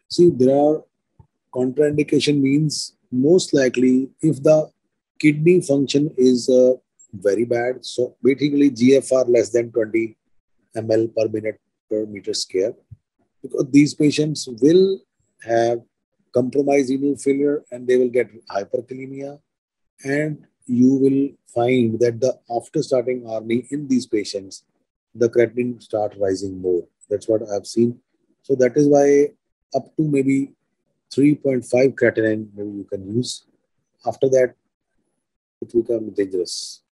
See, there are contraindication means most likely if the kidney function is very bad. So basically GFR less than 20 ml per minute per meter square, because these patients will have compromised renal failure and they will get hyperkalemia, and you will find that the after starting ARNI in these patients, the creatinine start rising more. That's what I've seen. So that is why up to maybe 3.5 creatinine maybe you can use. After that, it becomes dangerous.